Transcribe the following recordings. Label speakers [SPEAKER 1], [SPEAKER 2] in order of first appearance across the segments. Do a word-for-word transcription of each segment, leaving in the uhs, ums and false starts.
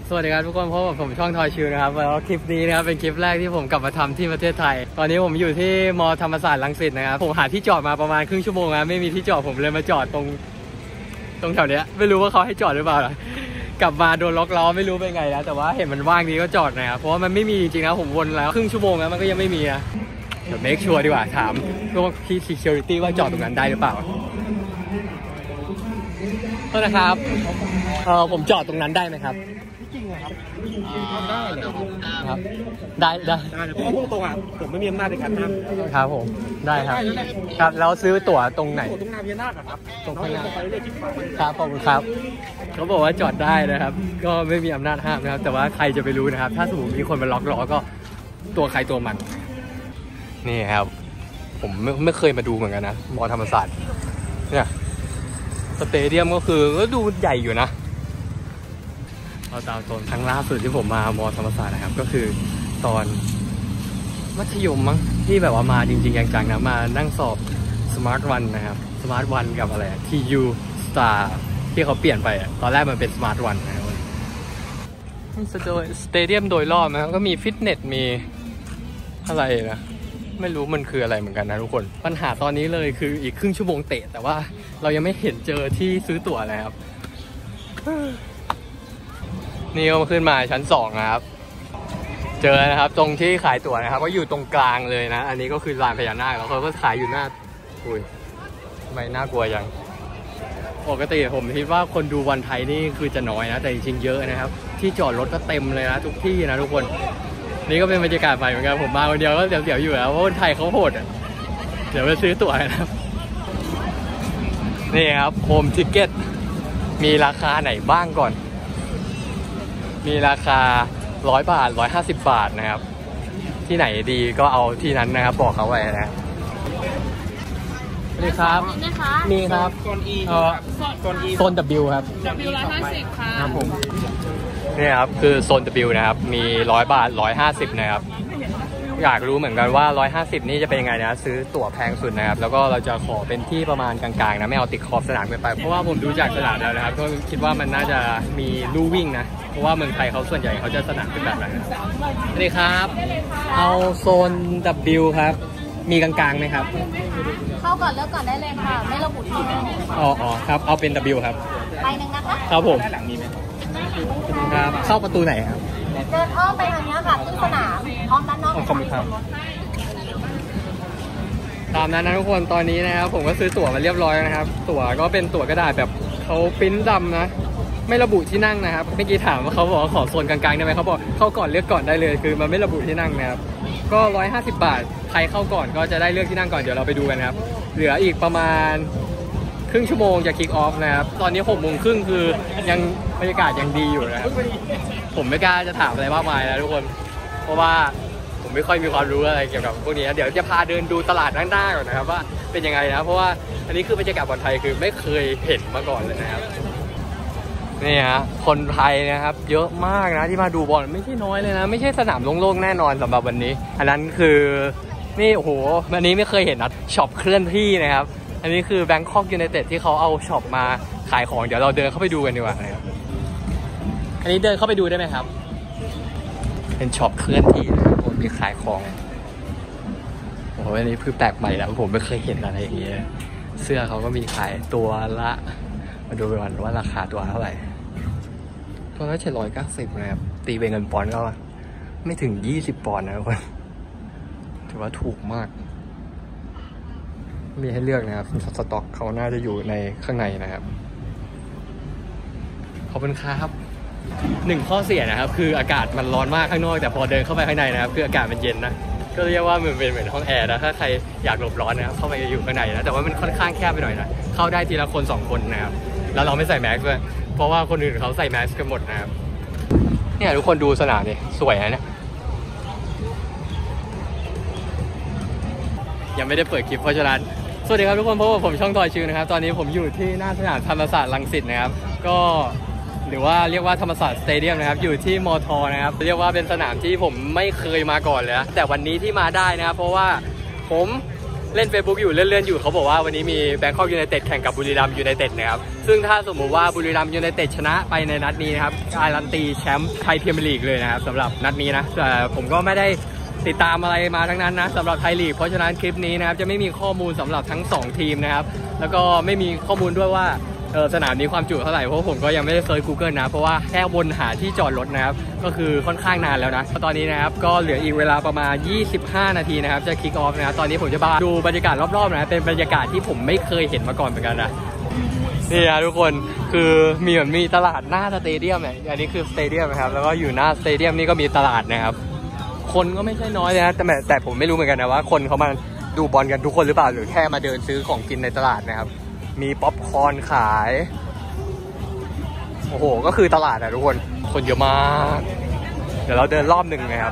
[SPEAKER 1] สวัสดีครับทุกคนพบกับผมช่องทอยชิวนะครับแล้วคลิปนี้นะครับเป็นคลิปแรกที่ผมกลับมาทำที่ประเทศไทยตอนนี้ผมอยู่ที่มอธรรมศาสตร์รังสิตนะครับผมหาที่จอดมาประมาณครึ่งชั่วโมงนะไม่มีที่จอดผมเลยมาจอดตรงตรงแถวเนี้ยไม่รู้ว่าเขาให้จอดหรือเปล่ากลับมาโดนล็อกล้อไม่รู้เป็นไงนะแต่ว่าเห็นมันว่างดีก็จอดนะครับเพราะว่ามันไม่มีจริงๆนะผมวนแล้วครึ่งชั่วโมงแล้วมันก็ยังไม่มีนะเดี๋ยวเมคชัวร์ดีกว่าถามพวกพี่ security ว่าจอดตรงนั้นได้หรือเปล่าโทษนะครับเออผมจอดตรงนั้นได้ไหมครับ
[SPEAKER 2] จริงครับได้เลย
[SPEAKER 1] ครับได้ได้
[SPEAKER 2] ได้เพราะว่าพวกตรงอ่ะผมไม่มีอำนาจในการนั่ง
[SPEAKER 1] ครับผมได้ครับครับแล้วซื้อตั๋วตรงไหน
[SPEAKER 2] ตรงนาพญานาคครับ
[SPEAKER 1] ตรงพญานาค
[SPEAKER 2] ครับ
[SPEAKER 1] ขอบคุณครับเขาบอกว่าจอดได้นะครับก็ไม่มีอำนาจห้ามนะครับแต่ว่าใครจะไปรู้นะครับถ้าสมมติมีคนมาล็อกล้อก็ตัวใครตัวมันนี่ครับผมไม่ไม่เคยมาดูเหมือนกันนะมอธรรมศาสตร์เนี่ยสเตเดียมก็คือก็ดูใหญ่อยู่นะเอาตามตอนครั้งล่าสุดที่ผมมามอธรรมศาสตร์นะครับก็คือตอนมัธยมมั้งที่แบบว่ามาจริงๆจังๆนะมานั่งสอบสมาร์ทวันนะครับสมาร์ทวันกับอะไรทียูสตาร์ที่เขาเปลี่ยนไปตอนแรกมันเป็นสมาร์ทวันนะครับสเตเดียมโดยรอบนะครับก็มีฟิตเนสมีอะไรนะไม่รู้มันคืออะไรเหมือนกันนะทุกคนปัญหาตอนนี้เลยคืออีกครึ่งชั่วโมงเตะแต่ว่าเรายังไม่เห็นเจอที่ซื้อตั๋วเลยครับนี่ก็ขึ้นมาชั้นสองนะครับเจอนะครับตรงที่ขายตั๋วนะครับก็อยู่ตรงกลางเลยนะอันนี้ก็คือลานพญานาคแล้วเขาก็ขายอยู่หน้าอุ้ยทำไมน่ากลัวยังปกติผมคิดว่าคนดูวันไทยนี่คือจะน้อยนะแต่จริงๆเยอะนะครับที่จอดรถก็เต็มเลยนะทุกที่นะทุกคนนี่ก็เป็นบรรยากาศใหม่เหมือนกันผมมาคนเดียวก็เดี๋ยวๆอยู่แล้วเพราะคนไทยเขาโหดอ่ะเดี๋ยวไปซื้อตั๋วนะครับนี่ครับโฮมทิกเก็ตมีราคาไหนบ้างก่อนมีราคาร้อยบาทร้อยห้าสิบบาทนะครับที่ไหนดีก็เอาที่นั้นนะครับบอกเขาไว้นะนี่ครับมีครับโซน E เอ่อโซน E โซน W ครับ
[SPEAKER 3] W ร้อยห้าสิบค่ะ
[SPEAKER 1] ครับผมนี่ครับคือโซน W นะครับมีร้อยบาทร้อยห้าสิบนะครับอยากรู้เหมือนกันว่าร้อยห้าสิบนี่จะเป็นยังไงนะซื้อตั๋วแพงสุดนะครับแล้วก็เราจะขอเป็นที่ประมาณกลางๆนะไม่เอาติดขอบสนามเกินไปเพราะว่าผมดูจากสนามแล้วนะครับก็คิดว่ามันน่าจะมีลู่วิ่งนะเพราะว่าเมืองไทยเขาส่วนใหญ่เขาจะสนามเป็นแบบนั้นนี่ครับเอาโซน W ครับมีกลางๆไหมครับ
[SPEAKER 3] เข้าก่อนเลือกก่อนได้เลยค่ะไม่ระบุที่
[SPEAKER 1] อ๋ออ๋อครับเอาเป็น W ครับ
[SPEAKER 3] ไปหนึ่งนะคะ
[SPEAKER 1] ครับผมครับเข้าประตูไหนครับ
[SPEAKER 3] เดินอ้อมไปทางนี้ค่ะขึ้นสนามอ้อมด้านนอก
[SPEAKER 1] ขอบคุณครับตามนั้นนะทุกคนตอนนี้นะครับผมก็ซื้อตั๋วมาเรียบร้อยนะครับตั๋วก็เป็นตั๋วกระดาษแบบเขาปริ้นดำนะไม่ระบุที่นั่งนะครับเมื่อกี้ถามว่าเขาบอกขอโซนกลางๆได้ไหมเขาบอกเข้าก่อนเลือกก่อนได้เลยคือมันไม่ระบุที่นั่งนะครับก็ร้อยห้าสิบบาทใครเข้าก่อนก็จะได้เลือกที่นั่งก่อนเดี๋ยวเราไปดูกันครับเหลืออีกประมาณครึ่งชั่วโมงจะคิกออฟนะครับตอนนี้หกโมงครึ่งคือยังบรรยากาศยังดีอยู่นะครับผมไม่กล้าจะถามอะไรมากมายนะทุกคนเพราะว่าผมไม่ค่อยมีความรู้อะไรเกี่ยวกับพวกนี้นะเดี๋ยวจะพาเดินดูตลาดด้านหน้าก่อนนะครับว่าเป็นยังไงนะเพราะว่าอันนี้คือบรรยากาศบอลไทยคือไม่เคยเห็นมาก่อนเลยนะครับนี่ฮะคนไทยนะครับเยอะมากนะที่มาดูบอลไม่ใช่น้อยเลยนะไม่ใช่สนามโล่งๆแน่นอนสำหรับวันนี้อันนั้นคือนี่โอ้โหวันนี้ไม่เคยเห็นนะช็อปเคลื่อนที่นะครับอันนี้คือ Bangkok United ที่เขาเอาช็อปมาขายของเดี๋ยวเราเดินเข้าไปดูกันดีกว่านะครับอันนี้เดินเข้าไปดูได้ไหมครับเป็นช็อปเคลื่อนที่ผมมีขายของโอ้โหอันนี้คือแปลกใหม่แล้วผมไม่เคยเห็นอะไรอย่างเงี้ยเสื้อเขาก็มีขายตัวละมาดูไปก่อนว่าราคาตัวเท่าไหร่ตัวละเจ็ดร้อยเก้าสิบนะครับตีเป็นเงินปอนด์ก็ไม่ถึงยี่สิบปอนด์นะทุกคนถือว่าถูกมากมีให้เลือกนะครับสต็อกเขาน่าจะอยู่ในข้างในนะครับขอบคุณครับหนึ่งข้อเสียนะครับคืออากาศมันร้อนมากข้างนอกแต่พอเดินเข้าไปข้างในนะครับคืออากาศมันเย็นนะก็เรียกว่ามันเป็นเหมือนห้องแอร์นะถ้าใครอยากหลบร้อนนะครับเข้าไปอยู่ข้างในนะแต่ว่ามันค่อนข้างแคบไปหน่อยนะเข้าได้ทีละคนสองคนนะครับแล้วเราไม่ใส่แมสก์ด้วยเพราะว่าคนอื่นเขาใส่แมสก์กันหมดนะครับเนี่ยทุกคนดูสนามนี่สวยนะเนี่ยยังไม่ได้เปิดคลิปเพราะฉะนั้นสวัสดีครับทุกคนพบกับผมช่องทอยชิวนะครับตอนนี้ผมอยู่ที่หน้าสนามธรรมศาสตร์รังสิตนะครับก็หรือว่าเรียกว่าธรรมศาสตร์สเตเดียมนะครับอยู่ที่มอทอนะครับเรียกว่าเป็นสนามที่ผมไม่เคยมาก่อนเลยนะแต่วันนี้ที่มาได้นะครับเพราะว่าผมเล่น Facebook อยู่เลื่อนๆอยู่เขาบอกว่าวันนี้มีแบงคอกยูไนเต็ดแข่งกับบุรีรัมย์ยูไนเต็ดนะครับซึ่งถ้าสมมุติว่าบุรีรัมย์ยูไนเต็ดชนะไปในนัดนี้นะครับการันตีแชมป์ไทยพรีเมียร์ลีกเลยนะครับสำหรับนัดนี้นะแต่ผมก็ไม่ได้ติดตามอะไรมาทั้งนั้นนะสำหรับไทยลีกเพราะฉะนั้นคลิปนี้นะครับจะไม่มีข้อมูลสำหรับทั้งสองทีมนะครับแล้วก็ไม่มีข้อมูลด้วยว่าเออสนามนี้ความจุเท่าไหร่เพราะผมก็ยังไม่ได้เซิร์ช Google นะเพราะว่าแค่วนหาที่จอดรถนะครับก็คือค่อนข้างนานแล้วนะตอนนี้นะครับก็เหลืออีกเวลาประมาณยี่สิบห้านาทีนะครับจะคิกออฟนะครับตอนนี้ผมจะมาดูบรรยากาศรอบๆนะเป็นบรรยากาศที่ผมไม่เคยเห็นมาก่อนเหมือนกันนะนี่นะทุกคนคือมีเหมือนมีตลาดหน้าสเตเดียมเนี่ยอันนี้คือสเตเดียมนะครับแล้วก็อยู่หน้าสเตเดียมนี่ก็มีตลาดนะครับคนก็ไม่ใช่น้อยนะแต่แต่ผมไม่รู้เหมือนกันนะว่าคนเขามาดูบอลกันทุกคนหรือเปล่าหรือแค่มาเดินซื้อของกินในตลาดนะครับมีป๊อปคอร์นขายโอ้โหก็คือตลาดอะทุกคนคนเยอะมากเดี๋ยวเราเดินรอบหนึ่งนะครับ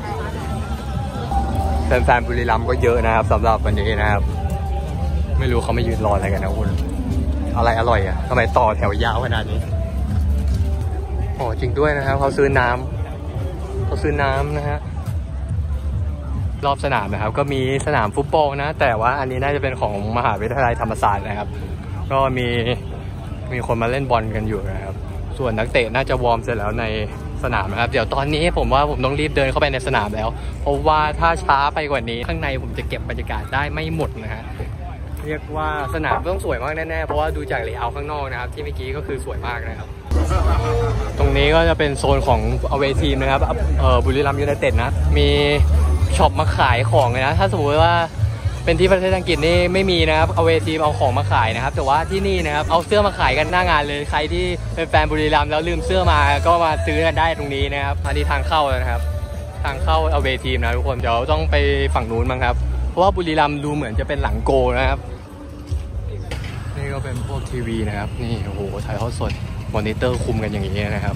[SPEAKER 1] แฟนๆบุรีรัมย์ก็เยอะนะครับสำหรับวันนี้นะครับไม่รู้เขาไม่ยืนรออะไรกันนะคุณอะไรอร่อยอะทำไมต่อแถวยาวขนาดนี้โอ้จริงด้วยนะครับเขาซื้อน้ำเขาซื้อน้ำนะฮะรอบสนามนะครับก็มีสนามฟุตบอลนะแต่ว่าอันนี้น่าจะเป็นของมหาวิทยาลัยธรรมศาสตร์นะครับก็มีมีคนมาเล่นบอลกันอยู่นะครับส่วนนักเตะน่าจะวอร์มเสร็จแล้วในสนามนะครับเดี๋ยวตอนนี้ผมว่าผมต้องรีบเดินเข้าไปในสนามแล้วเพราะว่าถ้าช้าไปกว่านี้ข้างในผมจะเก็บบรรยากาศได้ไม่หมดนะฮะเรียกว่าสนามต้องสวยมากแน่ๆเพราะว่าดูจากเลเยอร์ข้างนอกนะครับที่เมื่อกี้ก็คือสวยมากนะครับตรงนี้ก็จะเป็นโซนของเอาเวทีมนะครับเอ่อบุรีรัมย์ยูไนเต็ดนะมีช็อปมาขายของเลยนะถ้าสมมติว่าเป็นที่ประเทศอังกฤษนี่ไม่มีนะครับเอาเวทีเอาของมาขายนะครับแต่ว่าที่นี่นะครับเอาเสื้อมาขายกันหน้างานเลยใครที่เป็นแฟนบุรีรัมย์แล้วลืมเสื้อมาก็มาซื้อกันได้ตรงนี้นะครับอันนี้ทางเข้านะครับทางเข้าเอาเวทีนะทุกคนเดี๋ยวต้องไปฝั่งนู้นมั้งครับเพราะว่าบุรีรัมย์ดูเหมือนจะเป็นหลังโกนะครับนี่ก็เป็นพวกทีวีนะครับนี่โอ้โหถ่ายทอดสดมอนิเตอร์คุมกันอย่างนี้นะครับ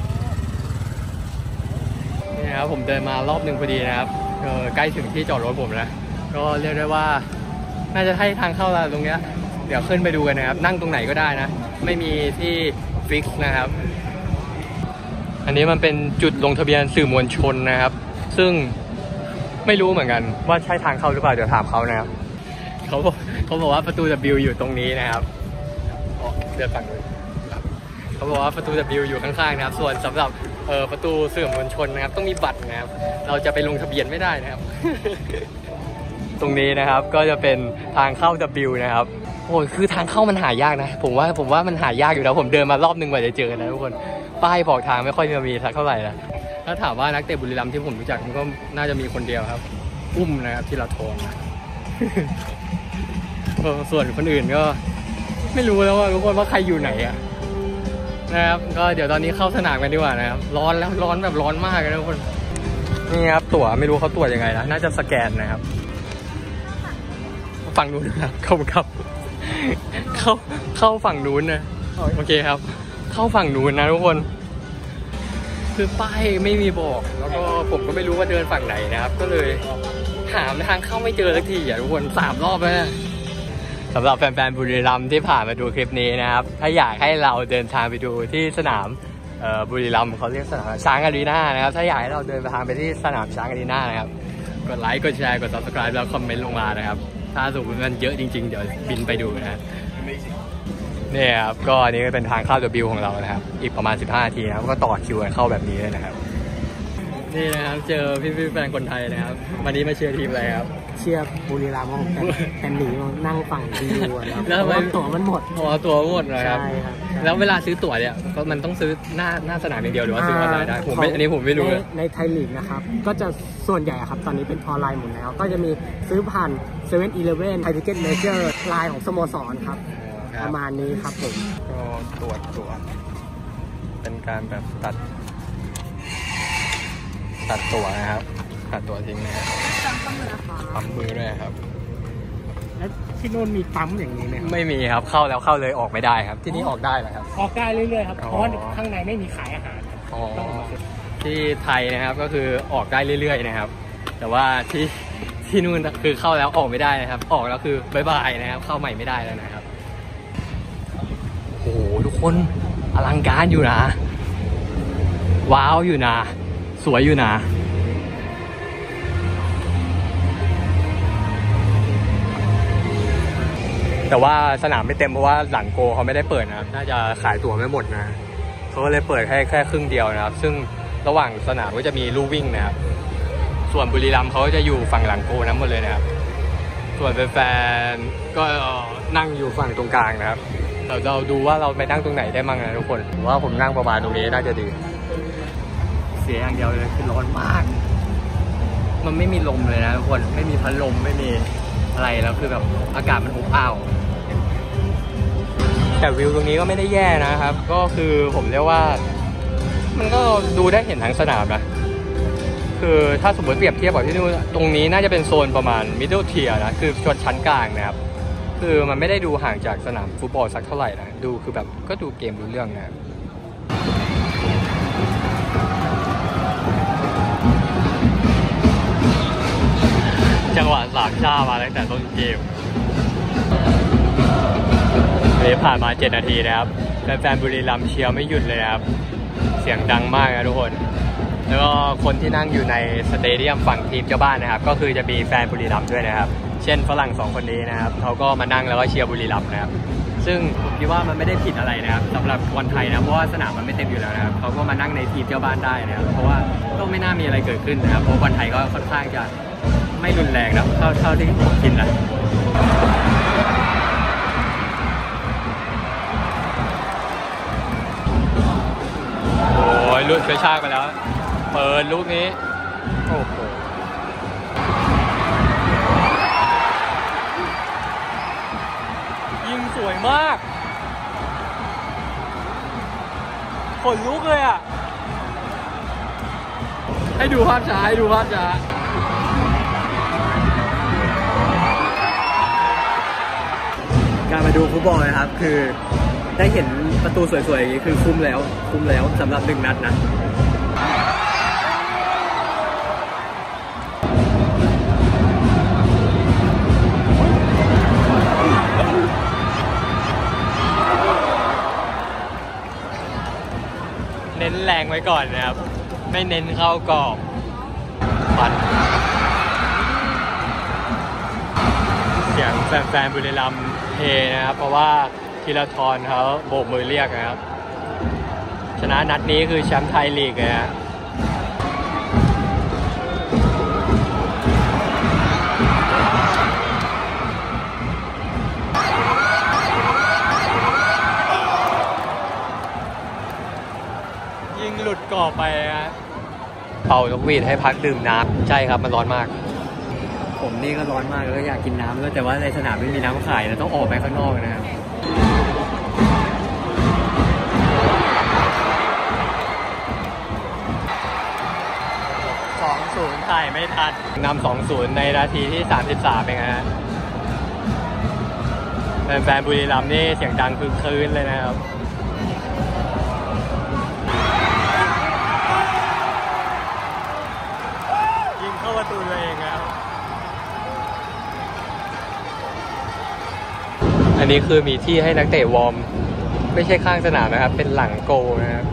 [SPEAKER 1] นี่นะครับผมเดินมารอบหนึ่งพอดีนะครับเออใกล้ถึงที่จอดรถผมแล้วก็เรียกได้ว่าน่าจะให้ทางเข้าแล้วตรงเนี้ยเดี๋ยวขึ้นไปดูกันนะครับนั่งตรงไหนก็ได้นะไม่มีที่ฟิกซ์นะครับอันนี้มันเป็นจุดลงทะเบียนสื่อมวลชนนะครับซึ่งไม่รู้เหมือนกันว่าใช่ทางเข้าหรือเปล่าเดี๋ยวถามเขานะครับเขาบอกเขาบอกว่าประตู W อยู่ตรงนี้นะครับเดินฝั่งนู้นเขาบอกว่าประตู W อยู่ข้างๆนะครับส่วนสำหรับเอ่อประตูสื่อมวลชนนะครับต้องมีบัตรนะครับเราจะไปลงทะเบียนไม่ได้นะครับ ตรงนี้นะครับก็จะเป็นทางเข้า W นะครับโอ้คือทางเข้ามันหายากนะผมว่าผมว่ามันหายากอยู่แล้วผมเดินมารอบนึงกว่าจะเจอนะทุกคนป้ายบอกทางไม่ค่อยจะมีสักเท่าไหร่นะถ้าถามว่านักเตะบุรีรัมย์ที่ผมรู้จักมันก็น่าจะมีคนเดียวครับอุ้มนะครับที่เราโทรส่วนคนอื่นก็ไม่รู้แล้วว่าทุกคนว่าใครอยู่ไหนอะนะครับก็เดี๋ยวตอนนี้เข้าสนามกันดีกว่านะครับร้อนแล้วร้อนแบบร้อนมากเลยทุกคนนี่ครับตั๋วไม่รู้เขาตรวจยังไงนะน่าจะสแกนนะครับฝั่งนู้นนะครับเข้าครับเข้าเข้าฝั่งนู้นนะโอเคครับเข้าฝั่งนู้นนะทุกคนคือป้ายไม่มีบอกแล้วก็ผมก็ไม่รู้ว่าเดินฝั่งไหนนะครับก็เลยหาทางเข้าไม่เจอสักทีอ่ะทุกคนสามรอบแล้วนะสำหรับแฟนๆบุรีรัมย์ที่ผ่านมาดูคลิปนี้นะครับถ้าอยากให้เราเดินทางไปดูที่สนามบุรีรัมย์เขาเรียกสนามช้างอารีนานะครับถ้าอยากให้เราเดินทางไปที่สนามช้างอารีนานะครับกดไลค์กดแชร์กด ซับสไครบ์ แล้วคอมเมนต์ลงมานะครับถ้าสมมติมันเยอะจริงๆเดี๋ยวบินไปดูนะนี่ครับก็อันนี้เป็นทางเข้า W ของเรานะครับอีกประมาณสิบห้านาทีนะครับก็ต่อคิวกันเข้าแบบนี้เลยนะครับนี่นะครับเจอพี่ๆแฟนคนไทยนะครับวันนี้มาเชียร์ทีมอะไรครับ
[SPEAKER 4] เชียร์บุรีรัมย์แต่แต่หนีนั่งฝั่งดีอยู่นะครับแล้วตั๋วมันหมด
[SPEAKER 1] อ๋อตั๋วหมดเลยครับ
[SPEAKER 4] ใช่ครับ
[SPEAKER 1] แล้วเวลาซื้อตั๋วเนี่ยก็มันต้องซื้อหน้าหน้าสนามอย่างเดียวหรือว่าซื้อออนไลน์ได้ผมไม่อันนี้ผมไม่รู้เลย
[SPEAKER 4] ในไทยลีกนะครับก็จะส่วนใหญ่ครับตอนนี้เป็นออนไลน์หมดแล้วก็จะมีซื้อผ่านเซเว่นอีเลฟเว่นไทยทิเก็ตเมเจอร์ไลน์ของสโมสรครับประมาณนี้ครับผม
[SPEAKER 1] ก็ตรวจตั๋วเป็นการแบบตัดตัดตั๋วนะครับตัดตั๋วทิ้งนะครับปั๊มมือด้วยครับ
[SPEAKER 4] แล้วที่นู่นมีปั๊มอย่างนี้ไหม
[SPEAKER 1] ไม่มีครับเข้าแล้วเข้าเลยออกไม่ได้ครับที่นี่ออกได้เหรอครับ
[SPEAKER 4] ออกได้เรื่อยๆครับเพราะว่าข้างในไม่มีขายอาหาร
[SPEAKER 1] ที่ไทยนะครับก็คือออกได้เรื่อยๆนะครับแต่ว่าที่ที่นู่นคือเข้าแล้วออกไม่ได้นะครับออกแล้วคือบายบายนะครับเข้าใหม่ไม่ได้แล้วนะครับโอ้โหทุกคนอลังการอยู่นะว้าวอยู่นะสวยอยู่นะแต่ว่าสนามไม่เต็มเพราะว่าหลังโกเขาไม่ได้เปิดนะน่าจะขายตั๋วไม่หมดนะเขาก็เลยเปิดแค่แค่ครึ่งเดียวนะครับซึ่งระหว่างสนามก็จะมีลู่วิ่งนะครับส่วนบุรีรัมย์เขาจะอยู่ฝั่งหลังโกนั้นหมดเลยนะครับส่วนแฟนๆก็นั่งอยู่ฝั่งตรงกลางนะครับเราเราดูว่าเราไปนั่งตรงไหนได้มั่งนะทุกคนว่าผมนั่งประมาณตรงนี้น่าจะดีเสียอย่างเดียวเลยคือร้อนมากมันไม่มีลมเลยนะทุกคนไม่มีพัดลมไม่มีอะไรแล้วคือแบบอากาศมันอบอ้าวแต่วิวตรงนี้ก็ไม่ได้แย่นะครับก็คือผมเรียกว่ามันก็ดูได้เห็นทั้งสนามนะคือถ้าสมมติเปรียบเทียบกับที่นู่นตรงนี้น่าจะเป็นโซนประมาณ middle tier นะคือชนชั้นกลางนะครับคือมันไม่ได้ดูห่างจากสนามฟุตบอลสักเท่าไหร่นะดูคือแบบก็ดูเกมรู้เรื่องนะครับจังหวะสามชามาตั้งแต่ต้นเกมเลยผ่านมาเจ็ดนาทีนะครับแฟนๆบุรีรัมย์เชียร์ไม่หยุดเลยนะครับเสียงดังมากนะทุกคนแล้วก็คนที่นั่งอยู่ในสเตเดียมฝั่งทีมเจ้าบ้านนะครับก็คือจะมีแฟนบุรีรัมย์ด้วยนะครับเช่นฝรั่งสองคนนี้นะครับเขาก็มานั่งแล้วก็เชียร์บุรีรัมย์นะครับซึ่งผมคิดว่ามันไม่ได้ผิดอะไรนะครับสำหรับคนไทยนะเพราะว่าสนามมันไม่เต็มอยู่แล้วนะครับเขาก็มานั่งในทีมเจ้าบ้านได้นะครับเพราะว่าก็ไม่น่ามีอะไรเกิดขึ้นนะครับเพราะคนไทยก็ค่อนข้างจะไม่รุนแรงนะเท่าเท่าที่ผมคิดนะโอ้ยลุดกระชากไปแล้วเปิดลูกนี้โอ้โหยิงสวยมากขนลุกเลยอ่ะให้ดูภาพช้าให้ดูภาพช้าการมาดูฟุตบอลนะครับคือได้เห็นประตูสวยๆอย่างนี้คือคุ้มแล้วคุ้มแล้วสำหรับหนึ่งนัดนะเน้นแรงไว้ก่อนนะครับไม่เน้นเข้ากรอบปัดเสียงแฟนๆบุรีรัมย์เฮนะครับเพราะว่าธีรทรเขาโบกมือเรียกนะครับชนะนัดนี้คือแชมป์ไทยลีกนะฮะยิงหลุดกรอบไปฮะเป่านกหวีดให้พักดื่มน้ำใช่ครับมันร้อนมากผมนี่ก็ร้อนมากแล้วก็อยากกินน้ำด้วยแต่ว่าในสนามไม่มีน้ำขายเราต้องออกไปข้างนอกนะครับสองศูนย์ถ่ายไม่ทันนำสองศูนย์ในนาทีที่สามสิบสามเองนะแฟนๆบุรีรัมย์นี่เสียงดังคือคืนเลยนะครับยิงเข้าประตูตัวเองครับอันนี้คือมีที่ให้นักเตะวอร์มไม่ใช่ข้างสนามนะครับเป็นหลังโกนะครับ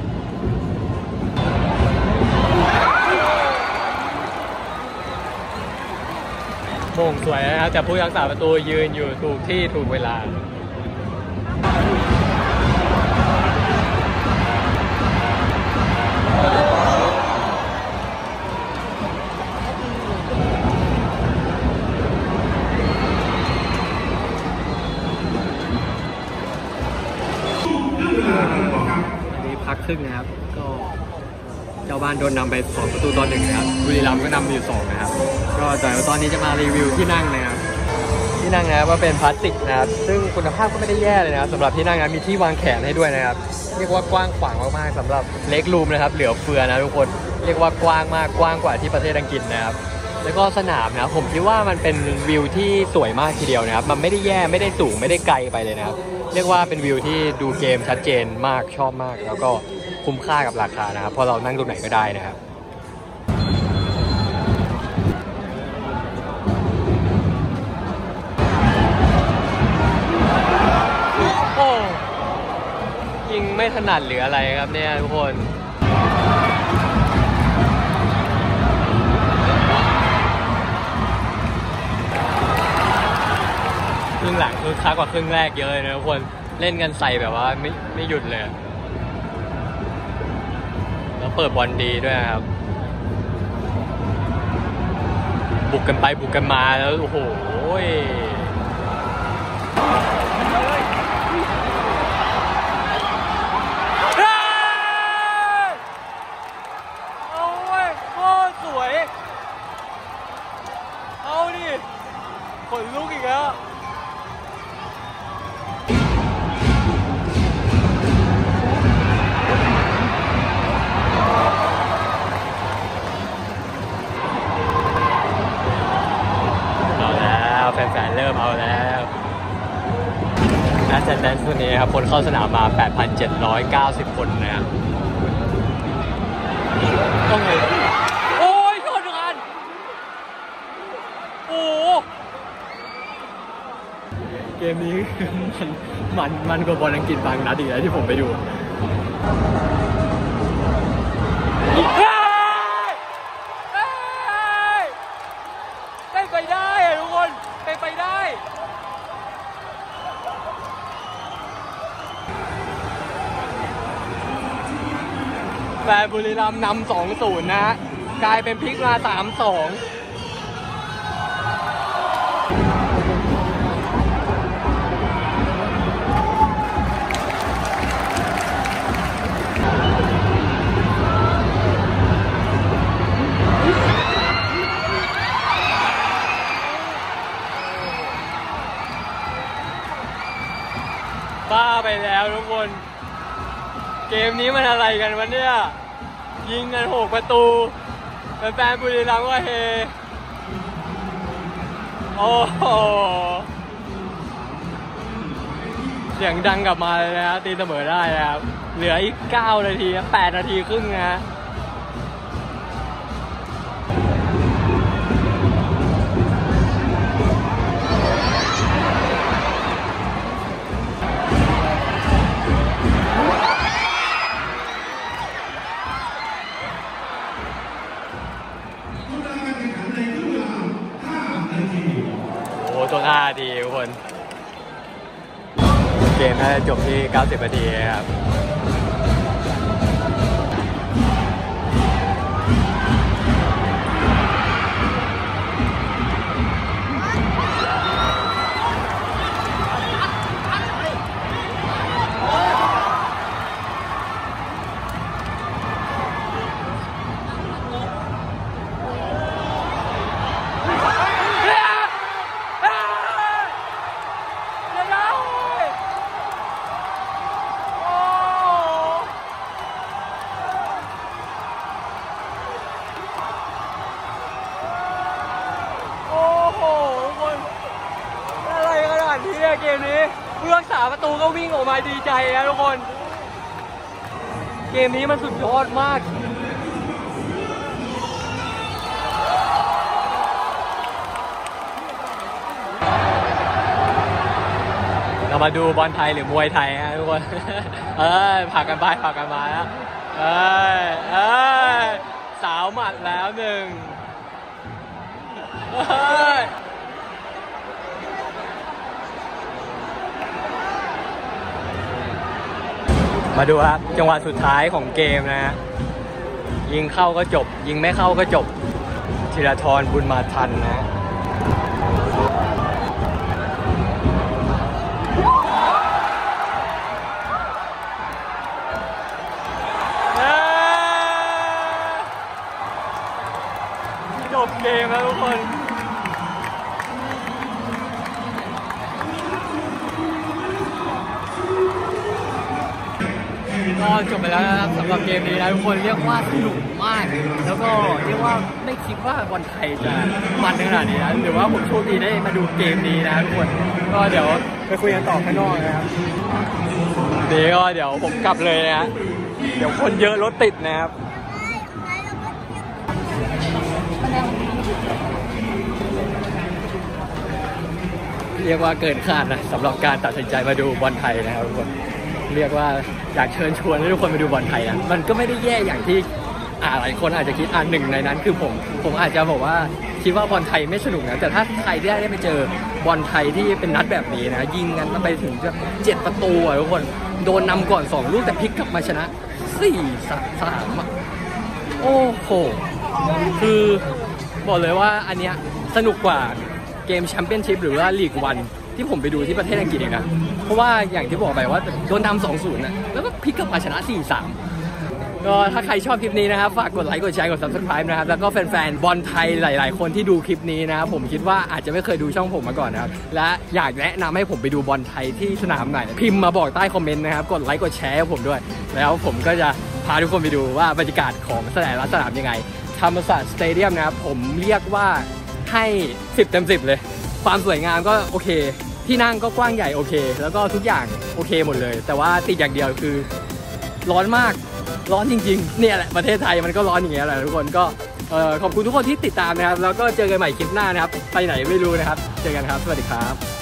[SPEAKER 1] โมงสวยนะครับแต่ผู้รักษาประตูยืนอยู่ถูกที่ถูกเวลาอันนี้พักครึ่งนะครับก็เจ้าบ้านโดนนำไปสองประตูต่อหนึ่งนะครับบุรีรัมย์ก็นำอยู่สองนะครับก็แต่ตอนนี้จะมารีวิวที่นั่งนะครับที่นั่งนะครับว่าเป็นพลาสติกนะครับซึ่งคุณภาพก็ไม่ได้แย่เลยนะครับสำหรับที่นั่งนะมีที่วางแขนให้ด้วยนะครับเรียกว่ากว้างขวางมากๆสำหรับเล็กรูมนะครับเหลือเฟือนะทุกคนเรียกว่ากว้างมากกว้างกว่าที่ประเทศอังกฤษนะครับแล้วก็สนามนะผมคิดว่ามันเป็นวิวที่สวยมากทีเดียวนะครับมันไม่ได้แย่ไม่ได้สูงไม่ได้ไกลไปเลยนะครับเรียกว่าเป็นวิวที่ดูเกมชัดเจนมากชอบมากแล้วก็คุ้มค่ากับราคานะครับเพราะเรานั่งตรงไหนก็ได้นะครับโอ้ยิงไม่ถนัดหรืออะไรครับเนี่ยทุกคนเพิ่งหลังคือคักกว่าครึ่งแรกเยอะเลยนะทุกคนเล่นกันใส่แบบว่าไม่ไม่หยุดเลยแล้วเปิดบอลดีด้วยครับบุกกันไปบุกกันมาแล้วโอ้โหเอาเว้ยโคตรสวยเอาดิขนลุกอีกแล้วแฟนๆเริ่มเอาแล้วแอสเซนต์ตัวนี้ครับคนเข้าสนามมา แปดพันเจ็ดร้อยเก้าสิบ คนนะครับโอ้โหโอ้ยโทษกันโอ้เกมนี้มันมันมันกว่าบอลอังกฤษบางนัดอีกแล้วที่ผมไปดูไปได้อะทุกคนไปไปได้แฟนบุรีรัมย์นำ สองศูนย์ นะฮะกลายเป็นพลิกมา สามสอง บ้าไปแล้วทุกคนเกมนี้มันอะไรกันวะเนี่ยยิงกันหกประตูแฟนบุรีรัมย์ก็เฮโอ้โหเสียงดังกลับมาเลยนะตีเสมอได้แล้วเหลืออีกเก้านาทีแปดนาทีครึ่งนะตัวห้านาทีทุกคนเกมน่าจะจบที่เก้าสิบนาทีครับเกมนี้ผู้รักษาประตูก็วิ่งออกมาดีใจนะทุกคนเกมนี้มันสุดยอดมากเรามาดูบอลไทยหรือมวยไทยฮะทุกคนเออผักกันไปผักกันมาแล้วเออเออสาวหมัดแล้วหนึ่งเออมาดูครับจังหวะสุดท้ายของเกมนะฮะยิงเข้าก็จบยิงไม่เข้าก็จบธีรธรบุญมาทันนะจบเกมแล้วทุกคนก็จบไปแล้วนะครับสำหรับเกมนี้นะทุกคนเรียกว่าสนุกมากแล้วก็เรียกว่าไม่คิดว่าบอลไทยจะมันขนาดนี้นะหรือว่าผมโชคดีได้มาดูเกมนี้นะทุกคนก็เดี๋ยวไปคุยกันต่อข้างนอกนะครับเดี๋ยวเดี๋ยวผมกลับเลยนะเดี๋ยวคนเยอะรถติดนะครับเรียกว่าเกินคาดนะสำหรับการตัดสินใจมาดูบอลไทยนะครับทุกคนเรียกว่าอยากเชิญชวนให้ทุกคนมาดูบอลไทยนะมันก็ไม่ได้แย่อย่างที่อ่าหลายคนอาจจะคิดอ่าหนึ่งในนั้นคือผมผมอาจจะบอกว่าคิดว่าบอลไทยไม่สนุกนะแต่ถ้าใครได้ได้ไปเจอบอลไทยที่เป็นนัดแบบนี้นะยิงกันมาไปถึงเจ็ดประตูอ่ะทุกคนโดนนำก่อนสองลูกแต่พลิกกลับมาชนะสี่สามอ่ะโอ้โหคือบอกเลยว่าอันเนี้ยสนุกกว่าเกมแชมเปี้ยนชิพหรือว่าลีกวันที่ผมไปดูที่ประเทศอังกฤษเองนะเพราะว่าอย่างที่บอกไปว่าโดนนำสองศูนย์นะแล้วก็พลิกกลับมาชนะสี่สามก็ถ้าใครชอบคลิปนี้นะครับฝากกดไลค์กดแชร์กด ซับสไครบ์ นะครับแล้วก็แฟนๆบอลไทยหลายๆคนที่ดูคลิปนี้นะครับผมคิดว่าอาจจะไม่เคยดูช่องผมมาก่อนนะครับและอยากแนะนำให้ผมไปดูบอลไทยที่สนามไหนพิมพ์มาบอกใต้คอมเมนต์นะครับกดไลค์กดแชร์ให้ผมด้วยแล้วผมก็จะพาทุกคนไปดูว่าบรรยากาศของสนามสนามยังไงธรรมศาสตร์สเตเดียมนะครับผมเรียกว่าให้สิบเต็มสิบเลยความสวยงามก็โอเคที่นั่งก็กว้างใหญ่โอเคแล้วก็ทุกอย่างโอเคหมดเลยแต่ว่าติดอย่างเดียวคือร้อนมากร้อนจริงๆเนี่ยแหละประเทศไทยมันก็ร้อนอย่างเงี้ยแหละทุกคนก็เอ่อขอบคุณทุกคนที่ติดตามนะครับแล้วก็เจอกันใหม่คลิปหน้านะครับไปไหนไม่รู้นะครับเจอกันครับสวัสดีครับ